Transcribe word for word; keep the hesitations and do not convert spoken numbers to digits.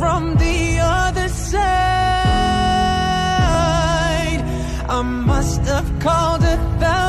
from the other side. I must have called a thousand